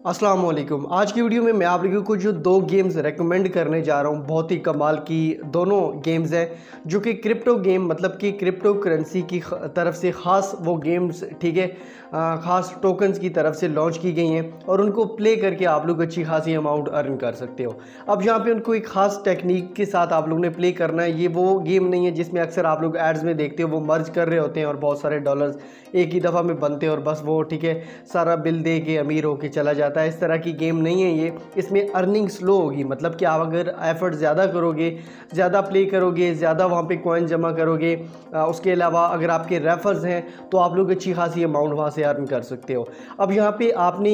अस्सलाम वालेकुम। आज की वीडियो में मैं आप लोगों को जो दो गेम्स रेकमेंड करने जा रहा हूँ, बहुत ही कमाल की दोनों गेम्स हैं जो कि क्रिप्टो गेम मतलब कि क्रिप्टो करेंसी की तरफ से ख़ास वो गेम्स, ठीक है, ख़ास टोकन्स की तरफ से लॉन्च की गई हैं और उनको प्ले करके आप लोग अच्छी खासी अमाउंट अर्न कर सकते हो। अब यहाँ पे उनको एक ख़ास टेक्निक के साथ आप लोगों ने प्ले करना है। ये वो गेम नहीं है जिसमें अक्सर आप लोग एड्स में देखते हो वो मर्ज कर रहे होते हैं और बहुत सारे डॉलर्स एक ही दफ़ा में बनते हैं और बस वो, ठीक है, सारा बिल दे के अमीर होके चला जाता है। इस तरह की गेम नहीं है ये। इसमें अर्निंग स्लो होगी, मतलब कि आप अगर एफर्ट ज़्यादा करोगे, ज़्यादा प्ले करोगे, ज़्यादा वहाँ पे कॉइन जमा करोगे, उसके अलावा अगर आपके रेफर्स हैं तो आप लोग अच्छी खासी अमाउंट वहाँ से अर्न कर सकते हो। अब यहाँ पे आपने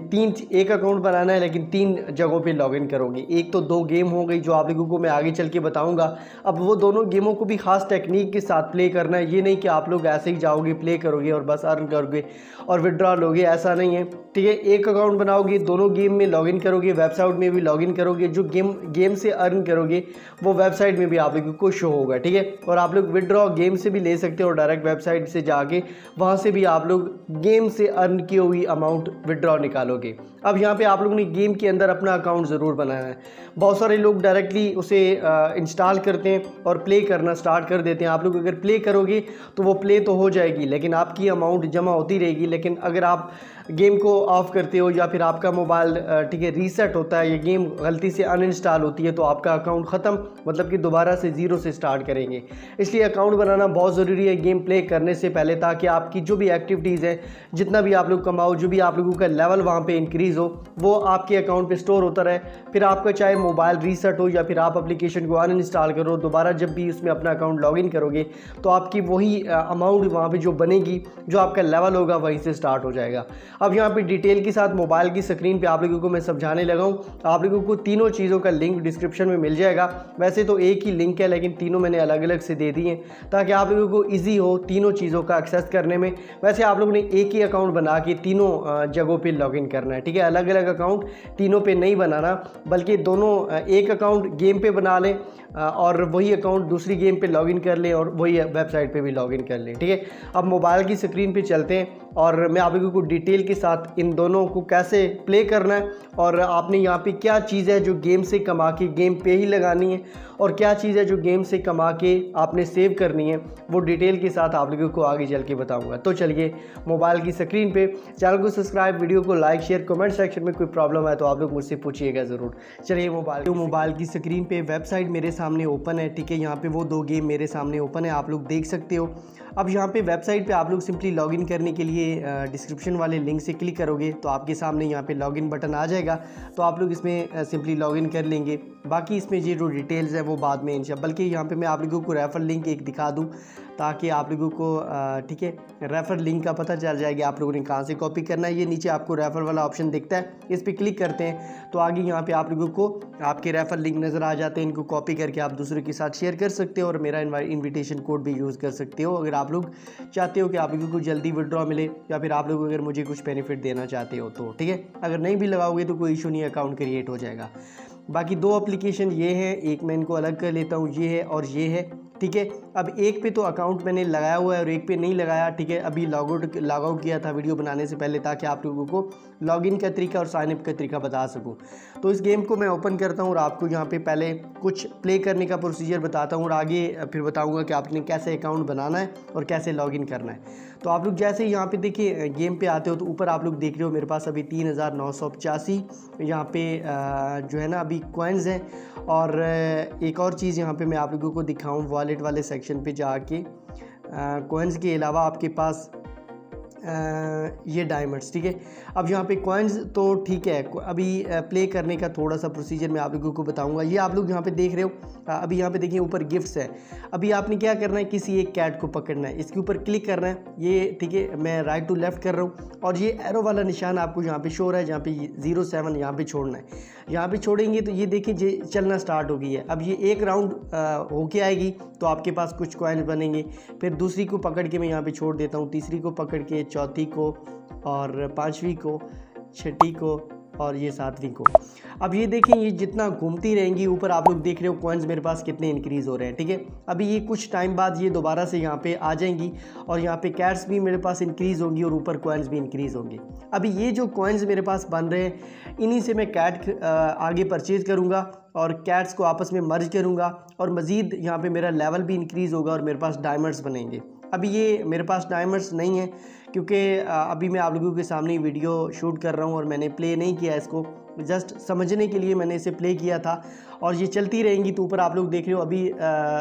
एक अकाउंट बनाना है लेकिन 3 जगहों पे लॉगिन करोगे। एक तो 2 गेम हो गई जो आप लोगों को मैं आगे चल के बताऊँगा। अब वो दोनों गेमों को भी ख़ास टेक्निक के साथ प्ले करना है। ये नहीं कि आप लोग ऐसे ही जाओगे, प्ले करोगे और बस अर्न करोगे और विड्रॉ लोगे, ऐसा नहीं है, ठीक है। एक अकाउंट बनाओगे, दोनों गेम में लॉगिन करोगे, वेबसाइट में भी लॉगिन करोगे, जो गेम से अर्न करोगे वो वेबसाइट में भी आप लोगों को शो होगा, ठीक है। और आप लोग विड्रॉ गेम से भी ले सकते हो, डायरेक्ट वेबसाइट से जाके वहाँ से भी आप लोग गेम से अर्न की हुई अमाउंट विड्रॉ निकालोगे। अब यहाँ पे आप लोगों ने गेम के अंदर अपना अकाउंट ज़रूर बनाना है। बहुत सारे लोग डायरेक्टली उसे इंस्टॉल करते हैं और प्ले करना स्टार्ट कर देते हैं। आप लोग अगर प्ले करोगे तो वो प्ले तो हो जाएगी लेकिन आपकी अमाउंट जमा होती रहेगी। लेकिन अगर आप गेम को ऑफ़ करते हो या फिर आपका मोबाइल, ठीक है, रीसेट होता है या गेम गलती से अनइंस्टॉल होती है तो आपका अकाउंट ख़त्म, मतलब कि दोबारा से ज़ीरो से स्टार्ट करेंगे। इसलिए अकाउंट बनाना बहुत ज़रूरी है गेम प्ले करने से पहले, ताकि आपकी जो भी एक्टिविटीज़ है, जितना भी आप लोग कमाओ, जो भी आप लोगों का लेवल वहाँ पे इंक्रीज़ हो, वो आपके अकाउंट पे स्टोर होता रहे। फिर आपका चाहे मोबाइल रीसेट हो या फिर आप एप्लीकेशन को अनइंस्टॉल करो, दोबारा जब भी उसमें अपना अकाउंट लॉगिन करोगे तो आपकी वही अमाउंट वहाँ पे जो बनेगी, जो आपका लेवल होगा, वहीं से स्टार्ट हो जाएगा। अब यहाँ पे डिटेल के साथ मोबाइल की स्क्रीन पे आप लोगों को मैं समझाने लगा हूँ। आप लोगों को तीनों चीज़ों का लिंक डिस्क्रिप्शन में मिल जाएगा। वैसे तो एक ही लिंक है लेकिन तीनों मैंने अलग अलग से दे दिए हैं ताकि आप लोगों को ईजी हो तीनों चीज़ों का एक्सेस करने में। वैसे आप लोगों ने एक ही अकाउंट बना के तीनों जगहों पे लॉगिन करना है, ठीक है। अलग अलग अकाउंट तीनों पे नहीं बनाना, बल्कि दोनों एक अकाउंट गेम पे बना लें और वही अकाउंट दूसरी गेम पे लॉगिन कर लें और वही वेबसाइट पे भी लॉगिन कर लें, ठीक है। अब मोबाइल की स्क्रीन पे चलते हैं और मैं आप लोगों को डिटेल के साथ इन दोनों को कैसे प्ले करना है और आपने यहाँ पे क्या चीज़ है जो गेम से कमा के गेम पे ही लगानी है और क्या चीज़ है जो गेम से कमा के आपने सेव करनी है, वो डिटेल के साथ आप लोगों को आगे चल के बताऊँगा। तो चलिए मोबाइल की स्क्रीन पे, चैनल को सब्सक्राइब, वीडियो को लाइक, शेयर, कमेंट सेक्शन में कोई प्रॉब्लम है तो आप लोग मुझसे पूछिएगा ज़रूर। चलिए मोबाइल की स्क्रीन पे वेबसाइट मेरे सामने ओपन है, ठीक है। यहाँ पे वो 2 गेम मेरे सामने ओपन है, आप लोग देख सकते हो। अब यहाँ पे वेबसाइट पे आप लोग सिंपली लॉगिन करने के लिए डिस्क्रिप्शन वाले लिंक से क्लिक करोगे तो आपके सामने यहाँ पे लॉगिन बटन आ जाएगा। तो आप लोग इसमें सिंपली लॉगिन कर लेंगे। बाकी इसमें ये जो डिटेल्स है वो बाद में इंशाल्लाह, बल्कि यहाँ पे मैं आप लोगों को रेफर लिंक एक दिखा दूँ ताकि आप लोगों को, ठीक है, रेफ़र लिंक का पता चल जाएगा आप लोगों ने कहाँ से कॉपी करना है। ये नीचे आपको रेफ़र वाला ऑप्शन दिखता है, इस पर क्लिक करते हैं तो आगे यहाँ पे आप लोगों को आपके रेफ़र लिंक नज़र आ जाते हैं। इनको कॉपी करके आप दूसरों के साथ शेयर कर सकते हो और मेरा इन्विटेशन कोड भी यूज़ कर सकते हो अगर आप लोग चाहते हो कि आप लोगों को जल्दी विड्रॉ मिले या फिर आप लोग अगर मुझे कुछ बेनिफिट देना चाहते हो तो, ठीक है। अगर नहीं भी लगाओगे तो कोई इशू नहीं, अकाउंट क्रिएट हो जाएगा। बाकी 2 एप्लीकेशन ये है, एक मैं इनको अलग कर लेता हूँ, ये है और ये है, ठीक है। अब एक पे तो अकाउंट मैंने लगाया हुआ है और एक पे नहीं लगाया, ठीक है। अभी लॉग आउट किया था वीडियो बनाने से पहले ताकि आप लोगों को लॉगिन का तरीका और साइन अप का तरीका बता सकूं। तो इस गेम को मैं ओपन करता हूं और आपको यहां पे पहले कुछ प्ले करने का प्रोसीजर बताता हूं और आगे फिर बताऊंगा कि आपने कैसे अकाउंट बनाना है और कैसे लॉगिन करना है। तो आप लोग जैसे यहाँ पे देखिए गेम पे आते हो तो ऊपर आप लोग देख रहे हो मेरे पास अभी 3985 यहाँ पे जो है ना अभी कॉइन्स हैं। और एक और चीज़ यहाँ पे मैं आप लोगों को दिखाऊँ, वॉलेट वाले सेक्शन पे जाके कॉइन्स के अलावा आपके पास ये डायमंड्स, ठीक है। अब यहाँ पे कॉइन्स तो ठीक है, अभी प्ले करने का थोड़ा सा प्रोसीजर मैं आप लोगों को बताऊंगा। ये आप लोग यहाँ पे देख रहे हो, अभी यहाँ पे देखिए ऊपर गिफ्ट्स है। अभी आपने क्या करना है, किसी एक कैट को पकड़ना है, इसके ऊपर क्लिक करना है, ये, ठीक है। मैं राइट टू लेफ्ट कर रहा हूँ और ये एरो वाला निशान आपको यहाँ पे शो हो रहा है, जहाँ पे 07 यहाँ पे छोड़ना है। यहाँ पे छोड़ेंगे तो ये देखिए चलना स्टार्ट हो गई है। अब ये एक राउंड होके आएगी तो आपके पास कुछ कॉइन्स बनेंगे। फिर दूसरी को पकड़ के मैं यहाँ पे छोड़ देता हूँ, तीसरी को पकड़ के, चौथी को और 5वीं को, छठी को और ये 7वीं को। अब ये देखें, ये जितना घूमती रहेंगी ऊपर, आप लोग देख रहे हो कॉइन्स मेरे पास कितने इंक्रीज़ हो रहे हैं, ठीक है। अभी ये कुछ टाइम बाद ये दोबारा से यहाँ पे आ जाएंगी और यहाँ पे कैट्स भी मेरे पास इंक्रीज़ होंगी और ऊपर कॉइन्स भी इंक्रीज़ होंगे। अभी ये जो कॉइन्स मेरे पास बन रहे हैं, इन्हीं से मैं कैट आगे परचेज़ करूँगा और कैट्स को आपस में मर्ज करूँगा और मज़ीद यहाँ पे मेरा लेवल भी इंक्रीज़ होगा और मेरे पास डायमंड्स बनेंगे। अभी ये मेरे पास डायमंड्स नहीं है क्योंकि अभी मैं आप लोगों के सामने वीडियो शूट कर रहा हूँ और मैंने प्ले नहीं किया इसको, जस्ट समझने के लिए मैंने इसे प्ले किया था। और ये चलती रहेंगी तो ऊपर आप लोग देख रहे हो अभी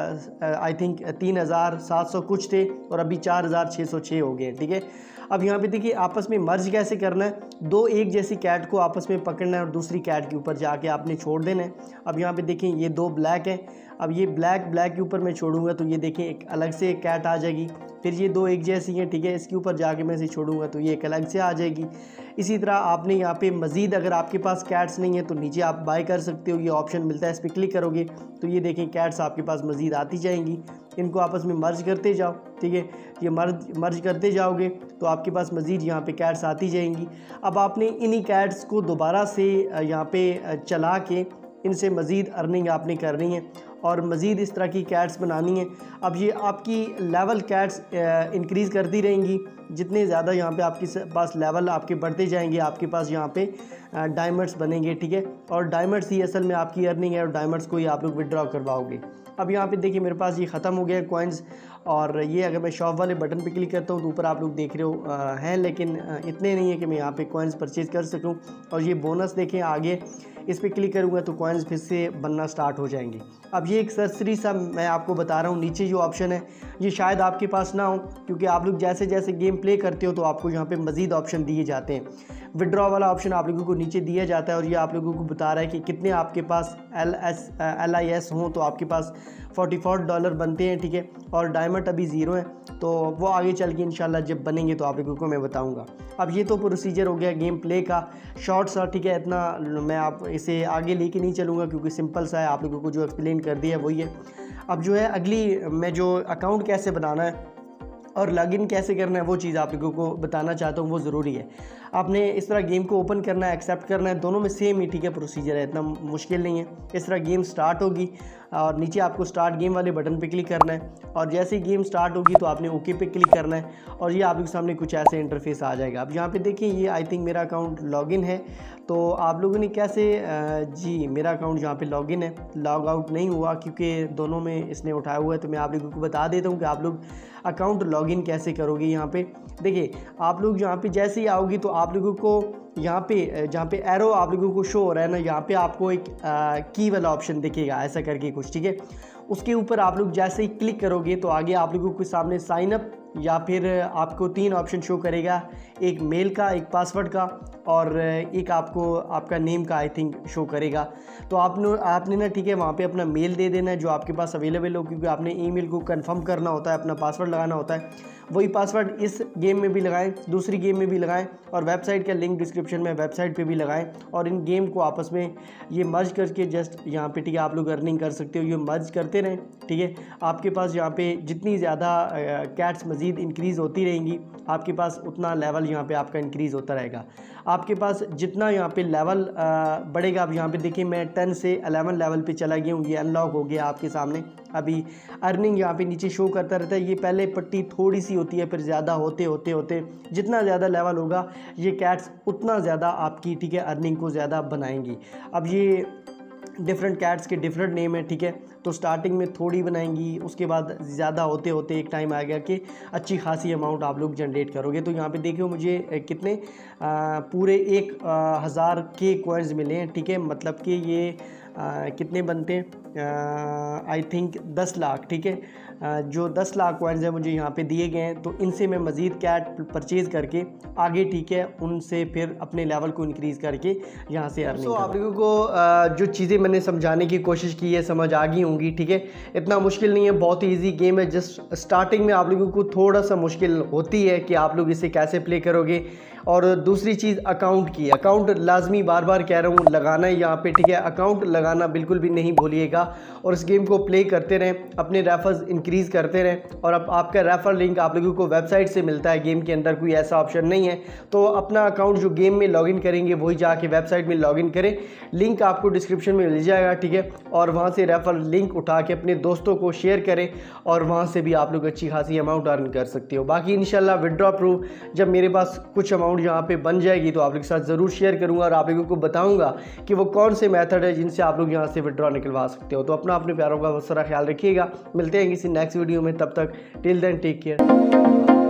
आई थिंक 3700 कुछ थे और अभी 4606 हो गए, ठीक है। अब यहाँ पे देखिए आपस में मर्ज कैसे करना है, दो एक जैसी कैट को आपस में पकड़ना है और दूसरी कैट के ऊपर जाके आपने छोड़ देना है। अब यहाँ पे देखें ये दो ब्लैक है, अब ये ब्लैक के ऊपर मैं छोड़ूंगा तो ये देखें एक अलग से एक कैट आ जाएगी। फिर ये दो एक जैसी हैं, ठीक है, इसके ऊपर जाके मैं इसे छोड़ूंगा तो ये एक अलग से आ जाएगी। इसी तरह आपने यहाँ पे मज़ीद अगर आपके पास कैट्स नहीं है तो नीचे आप बाय कर सकते हो, ये ऑप्शन मिलता है, इस पर क्लिक करोगे तो ये देखें कैट्स आपके पास मज़ीद आती जाएंगी। इनको आपस में मर्ज करते जाओ, ठीक है, ये मर्ज करते जाओगे तो आपके पास मज़ीद यहाँ पे कैट्स आती जाएंगी। अब आपने इन्हीं कैट्स को दोबारा से यहाँ पे चला के इनसे मज़ीद अर्निंग आपने करनी है और मज़ीद इस तरह की कैट्स बनानी है। अब ये आपकी लेवल कैट्स इंक्रीज़ करती रहेंगी, जितने ज़्यादा यहाँ पे आपके पास लेवल आपके बढ़ते जाएंगे आपके पास यहाँ पे डायमंड्स बनेंगे, ठीक है। और डायमंड्स ही असल में आपकी अर्निंग है और डायमंड्स को ही आप लोग विड्रॉ करवाओगे। अब यहाँ पे देखिए मेरे पास ये ख़त्म हो गया कॉइन्स और ये अगर मैं शॉप वाले बटन पे क्लिक करता हूँ तो ऊपर आप लोग देख रहे हो हैं, लेकिन इतने नहीं है कि मैं यहाँ पे कॉइन्स परचेज़ कर सकूँ। और ये बोनस देखें आगे, इस पर क्लिक करूँगा तो कॉइन्स फिर से बनना स्टार्ट हो जाएंगे। अब ये एक सरसरी सा मैं आपको बता रहा हूँ, नीचे जो ऑप्शन है ये शायद आपके पास ना हो क्योंकि आप लोग जैसे जैसे गेम प्ले करते हो तो आपको यहाँ पे मज़ीद ऑप्शन दिए जाते हैं। विड्रॉ वाला ऑप्शन आप लोगों को नीचे दिया जाता है और ये आप लोगों को बता रहा है कि कितने आपके पास LIS हों तो आपके पास $44 बनते हैं, ठीक है। और डायमंड अभी 0 है तो वो आगे चल के इंशाल्लाह जब बनेंगे तो आप लोगों को मैं बताऊंगा। अब ये तो प्रोसीजर हो गया गेम प्ले का शॉर्ट सा, ठीक है, इतना मैं आप इसे आगे लेके नहीं चलूँगा क्योंकि सिंपल सा है, आप लोगों को जो एक्सप्लेन कर दिया वही है। अब जो है अगली मैं जो अकाउंट कैसे बनाना है और लॉगिन कैसे करना है वो चीज़ आप लोगों को बताना चाहता हूँ, वो ज़रूरी है। आपने इस तरह गेम को ओपन करना है, एक्सेप्ट करना है, दोनों में सेम ही, ठीक है, प्रोसीजर है, इतना मुश्किल नहीं है। इस तरह गेम स्टार्ट होगी और नीचे आपको स्टार्ट गेम वाले बटन पे क्लिक करना है और जैसे ही गेम स्टार्ट होगी तो आपने ओके पे क्लिक करना है और ये आपके सामने कुछ ऐसे इंटरफेस आ जाएगा। अब यहाँ पे देखिए ये आई थिंक मेरा अकाउंट लॉगिन है, तो आप लोगों ने कैसे जी मेरा अकाउंट यहाँ पे लॉगिन है, लॉग आउट नहीं हुआ क्योंकि दोनों में इसने उठाया हुआ है। तो मैं आप लोगों को बता देता हूँ कि आप लोग अकाउंट लॉगिन कैसे करोगे। यहाँ पे देखिए आप लोग यहाँ पे जैसे ही आओगी तो आप लोगों को यहाँ पे जहाँ पे एरो आप लोगों को शो हो रहा है ना, यहाँ पे आपको एक की वाला ऑप्शन दिखेगा ऐसा करके कुछ, ठीक है। उसके ऊपर आप लोग जैसे ही क्लिक करोगे तो आगे आप लोगों के सामने साइन अप या फिर आपको 3 ऑप्शन शो करेगा, एक मेल का, एक पासवर्ड का और एक आपको आपका नेम का आई थिंक शो करेगा। तो आपने ना, ठीक है, वहाँ पे अपना मेल दे देना है जो आपके पास अवेलेबल हो क्योंकि आपने ईमेल को कंफर्म करना होता है, अपना पासवर्ड लगाना होता है। वही पासवर्ड इस गेम में भी लगाएं, दूसरी गेम में भी लगाएं और वेबसाइट का लिंक डिस्क्रिप्शन में वेबसाइट पे भी लगाएं और इन गेम को आपस में ये मर्ज करके जस्ट यहाँ पे, ठीक है, आप लोग अर्निंग कर सकते हो। ये मर्ज करते रहें, ठीक है। आपके पास यहाँ पे जितनी ज़्यादा कैट्स मज़ीद इंक्रीज़ होती रहेंगी आपके पास उतना लेवल यहाँ पे आपका इंक्रीज़ होता रहेगा। आपके पास जितना यहाँ पे लेवल बढ़ेगा, अब यहाँ पे देखिए मैं 10 से 11 लेवल पे चला गया हूँ, ये अनलॉक हो गया आपके सामने। अभी अर्निंग यहाँ पे नीचे शो करता रहता है, ये पहले पट्टी थोड़ी सी होती है फिर ज़्यादा होते जितना ज़्यादा लेवल होगा ये कैट्स उतना ज़्यादा आपकी, ठीक है, अर्निंग को ज़्यादा बनाएंगी। अब ये डिफरेंट कैट्स के डिफरेंट नेम है, ठीक है। तो स्टार्टिंग में थोड़ी बनाएंगी, उसके बाद ज़्यादा होते एक टाइम आ गया कि अच्छी खासी अमाउंट आप लोग जनरेट करोगे। तो यहाँ पे देखियो मुझे कितने पूरे 1000 के कॉइन्स मिले हैं, ठीक है। मतलब कि ये कितने बनते हैं, आई थिंक 10 लाख, ठीक है। जो 10 लाख कॉइन्स हैं मुझे यहाँ पे दिए गए हैं, तो इनसे मैं मज़ीद कैट परचेज़ करके आगे, ठीक है, उनसे फिर अपने लेवल को इंक्रीज़ करके यहाँ से अर्निंग। तो आप लोगों को जो चीज़ें मैंने समझाने की कोशिश की है समझ आ गई होंगी, ठीक है। इतना मुश्किल नहीं है, बहुत ही ईजी गेम है। जस्ट स्टार्टिंग में आप लोगों को थोड़ा सा मुश्किल होती है कि आप लोग इसे कैसे प्ले करोगे। और दूसरी चीज़ अकाउंट लाजमी बार बार कह रहा हूँ लगाना है यहाँ पे, ठीक है। अकाउंट लगाना बिल्कुल भी नहीं भूलिएगा और इस गेम को प्ले करते रहें, अपने रेफर्स इंक्रीज़ करते रहें। और अब आपका रेफर लिंक आप लोगों को वेबसाइट से मिलता है, गेम के अंदर कोई ऐसा ऑप्शन नहीं है। तो अपना अकाउंट जो गेम में लॉगिन करेंगे वही जाके वेबसाइट में लॉगिन करें, लिंक आपको डिस्क्रिप्शन में मिल जाएगा, ठीक है। और वहाँ से रेफर लिंक उठा के अपने दोस्तों को शेयर करें और वहाँ से भी आप लोग अच्छी खासी अमाउंट अर्न कर सकते हो। बाकी इंशाल्लाह विड्रॉ प्रूफ जब मेरे पास कुछ अमाउंट यहाँ पे बन जाएगी तो आप लोग के साथ ज़रूर शेयर करूँगा और आप लोगों को बताऊँगा कि वो कौन से मेथड है जिनसे आप लोग यहाँ से विड्रॉ निकलवा सकते हो। तो अपने प्यारों का बहुत सारा ख्याल रखिएगा, मिलते हैं किसी नेक्स्ट वीडियो में, तब तक टिल देन टेक केयर।